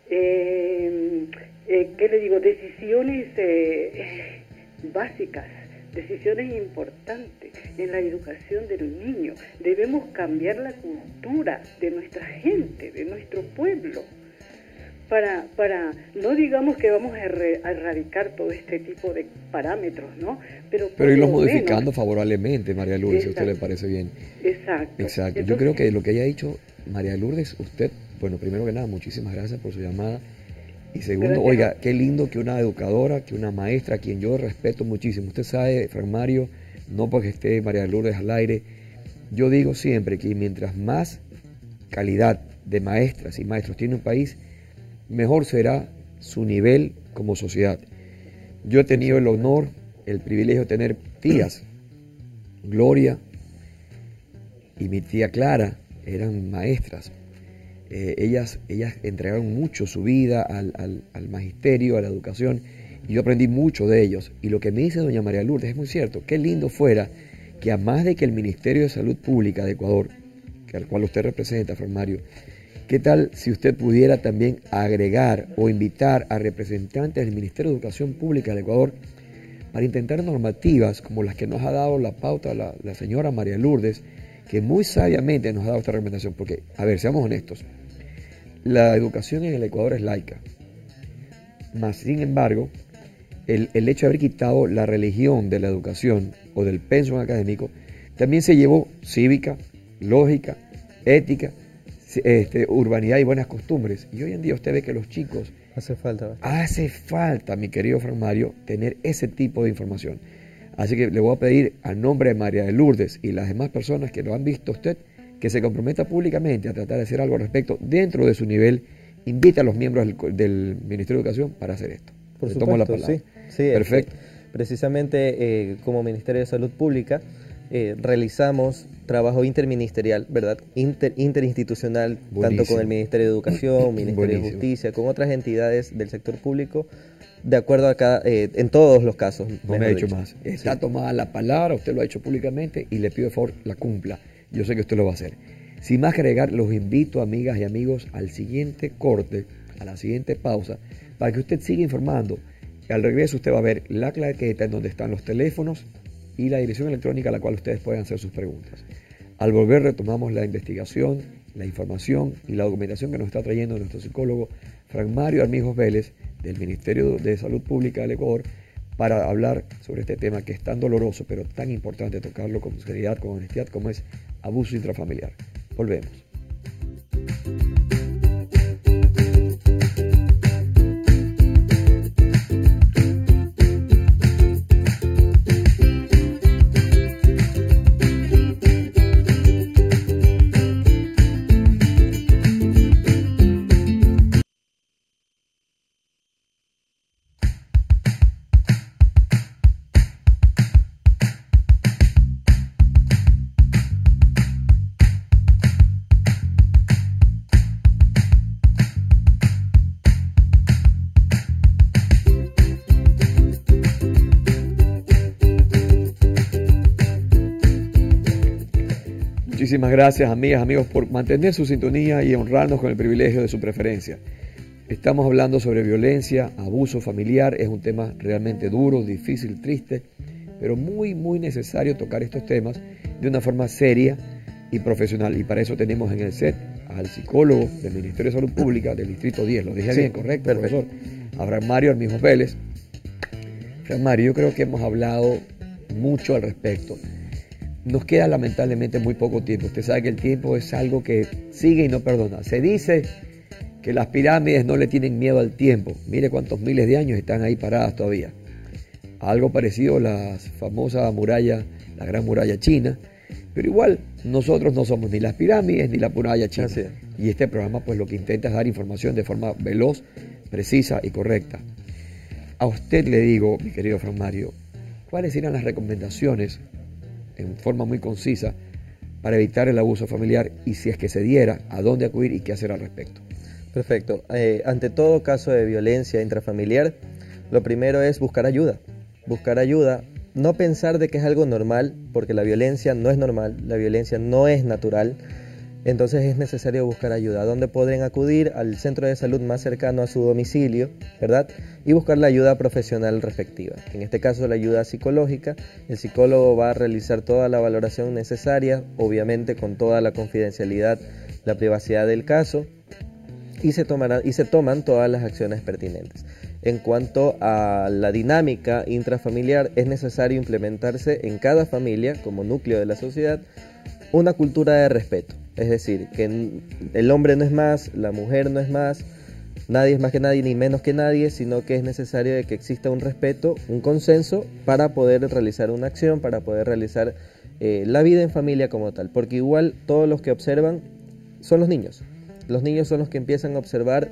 ¿qué le digo?, decisiones básicas, decisiones importantes en la educación del niño. Debemos cambiar la cultura de nuestra gente, de nuestro pueblo, para no digamos que vamos a erradicar todo este tipo de parámetros, ¿no? Pero irlo modificando favorablemente, María Lourdes, si a usted le parece bien. Exacto. Entonces, yo creo que lo que haya dicho María Lourdes, usted, bueno, primero que nada, muchísimas gracias por su llamada. Y segundo, gracias. Oiga, qué lindo que una educadora, que una maestra, a quien yo respeto muchísimo. Usted sabe, Fran Mario, no porque esté María Lourdes al aire, yo digo siempre que mientras más calidad de maestras y maestros tiene un país, mejor será su nivel como sociedad. Yo he tenido el honor, el privilegio de tener tías, Gloria y mi tía Clara, eran maestras. Ellas entregaron mucho su vida al magisterio, a la educación, y yo aprendí mucho de ellos. Y lo que me dice doña María Lourdes es muy cierto. Qué lindo fuera que, a más de que el Ministerio de Salud Pública de Ecuador, que al cual usted representa, Fran Mario, ¿qué tal si usted pudiera también agregar o invitar a representantes del Ministerio de Educación Pública del Ecuador para intentar normativas como las que nos ha dado la pauta la señora María Lourdes, que muy sabiamente nos ha dado esta recomendación? Porque, a ver, seamos honestos, la educación en el Ecuador es laica, mas sin embargo, el hecho de haber quitado la religión de la educación o del pensum académico, también se llevó cívica, lógica, ética, urbanidad y buenas costumbres. Y hoy en día usted ve que los chicos... Hace falta, mi querido Fran Mario, tener ese tipo de información. Así que le voy a pedir, a nombre de María de Lourdes y las demás personas que lo han visto a usted, que se comprometa públicamente a tratar de hacer algo al respecto dentro de su nivel. Invita a los miembros del Ministerio de Educación para hacer esto. Por supuesto, tomo la palabra. Sí, perfecto. Precisamente como Ministerio de Salud Pública realizamos trabajo interministerial, ¿verdad? Interinstitucional, buenísimo, tanto con el Ministerio de Educación, Ministerio de Justicia, con otras entidades del sector público, de acuerdo a cada, en todos los casos. No me ha dicho más. Está tomada la palabra, usted lo ha hecho públicamente y le pido de favor la cumpla. Yo sé que usted lo va a hacer. Sin más que agregar, los invito, amigas y amigos, al siguiente corte, a la siguiente pausa, para que usted siga informando. Al regreso usted va a ver la claqueta en donde están los teléfonos y la dirección electrónica a la cual ustedes pueden hacer sus preguntas. Al volver retomamos la investigación, la información y la documentación que nos está trayendo nuestro psicólogo Fran Mario Armijos Vélez del Ministerio de Salud Pública del Ecuador para hablar sobre este tema que es tan doloroso pero tan importante tocarlo con seriedad, con honestidad, como es abuso intrafamiliar. Volvemos. Muchísimas gracias, amigas, amigos, por mantener su sintonía y honrarnos con el privilegio de su preferencia. Estamos hablando sobre violencia, abuso familiar. Es un tema realmente duro, difícil, triste, pero muy, muy necesario tocar estos temas de una forma seria y profesional. Y para eso tenemos en el set al psicólogo del Ministerio de Salud Pública del Distrito 10. ¿Lo dije bien? ¿Correcto, profesor? Fran Mario Armijos Vélez. Fran Mario, yo creo que hemos hablado mucho al respecto. Nos queda lamentablemente muy poco tiempo. Usted sabe que el tiempo es algo que sigue y no perdona. Se dice que las pirámides no le tienen miedo al tiempo. Mire cuántos miles de años están ahí paradas todavía. Algo parecido a la famosa muralla, la gran muralla china. Pero igual, nosotros no somos ni las pirámides ni la muralla china. Y este programa pues lo que intenta es dar información de forma veloz, precisa y correcta. A usted le digo, mi querido Fran Mario, ¿cuáles serían las recomendaciones en forma muy concisa para evitar el abuso familiar y si es que se diera, a dónde acudir y qué hacer al respecto? Perfecto. Ante todo caso de violencia intrafamiliar, lo primero es buscar ayuda. Buscar ayuda, no pensar de que es algo normal, porque la violencia no es normal, la violencia no es natural. Entonces es necesario buscar ayuda. ¿Dónde podrán acudir? Al centro de salud más cercano a su domicilio, ¿verdad? Y buscar la ayuda profesional respectiva. En este caso, la ayuda psicológica. El psicólogo va a realizar toda la valoración necesaria, obviamente con toda la confidencialidad, la privacidad del caso, y se toman todas las acciones pertinentes. En cuanto a la dinámica intrafamiliar, es necesario implementarse en cada familia, como núcleo de la sociedad, una cultura de respeto. Es decir, que el hombre no es más, la mujer no es más, nadie es más que nadie ni menos que nadie, sino que es necesario de que exista un respeto, un consenso para poder realizar una acción, para poder realizar la vida en familia como tal. Porque igual todos los que observan son los niños. Los niños son los que empiezan a observar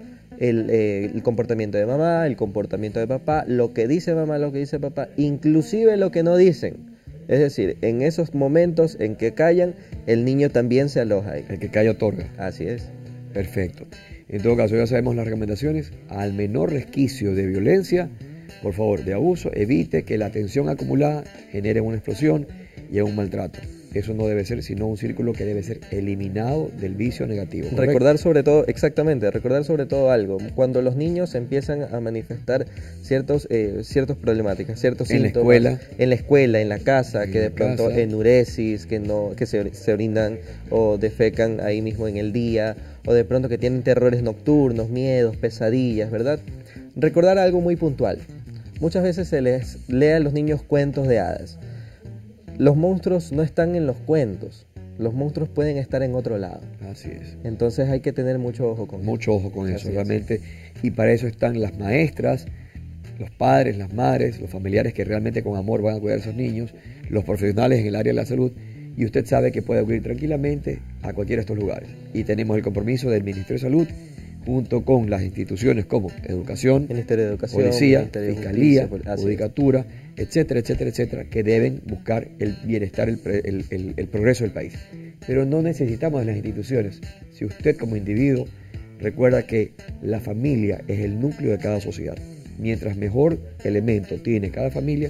el comportamiento de mamá, el comportamiento de papá, lo que dice mamá, lo que dice papá, inclusive lo que no dicen. Es decir, en esos momentos en que callan, el niño también se aloja ahí. El que calla otorga. Así es. Perfecto. En todo caso, ya sabemos las recomendaciones. Al menor resquicio de violencia, por favor, de abuso, evite que la tensión acumulada genere una explosión y un maltrato. Eso no debe ser sino un círculo que debe ser eliminado del vicio negativo. ¿Correcto? Recordar sobre todo, exactamente, recordar sobre todo algo. Cuando los niños empiezan a manifestar ciertas problemáticas, ciertos síntomas. En la escuela, en la casa, que de pronto enuresis, que se orinan o defecan ahí mismo en el día, o de pronto que tienen terrores nocturnos, miedos, pesadillas, ¿verdad? Recordar algo muy puntual. Muchas veces se les lee a los niños cuentos de hadas. Los monstruos no están en los cuentos, los monstruos pueden estar en otro lado. Así es. Entonces hay que tener mucho ojo con eso. Mucho ojo con eso, realmente. Y para eso están las maestras, los padres, las madres, los familiares que realmente con amor van a cuidar a esos niños, los profesionales en el área de la salud. Y usted sabe que puede acudir tranquilamente a cualquiera de estos lugares. Y tenemos el compromiso del Ministerio de Salud, junto con las instituciones como Educación, Ministerio de Educación, Policía, Ministerio de Fiscalía, Justicia, Judicatura, etcétera, etcétera, etcétera, que deben buscar el bienestar, el progreso del país. Pero no necesitamos de las instituciones. Si usted como individuo recuerda que la familia es el núcleo de cada sociedad, mientras mejor elemento tiene cada familia,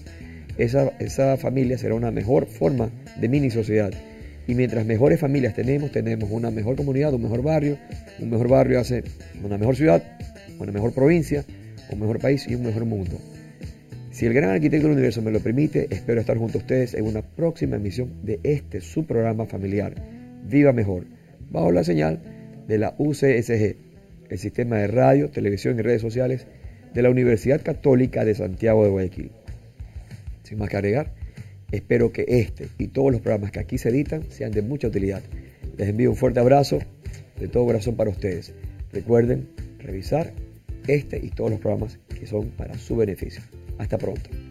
esa familia será una mejor forma de mini sociedad. Y mientras mejores familias tenemos una mejor comunidad, un mejor barrio hace una mejor ciudad, una mejor provincia, un mejor país y un mejor mundo. Si el gran arquitecto del universo me lo permite, espero estar junto a ustedes en una próxima emisión de su programa familiar, Viva Mejor, bajo la señal de la UCSG, el sistema de radio, televisión y redes sociales de la Universidad Católica de Santiago de Guayaquil. Sin más que agregar, espero que y todos los programas que aquí se editan sean de mucha utilidad. Les envío un fuerte abrazo de todo corazón para ustedes. Recuerden revisar y todos los programas que son para su beneficio. Hasta pronto.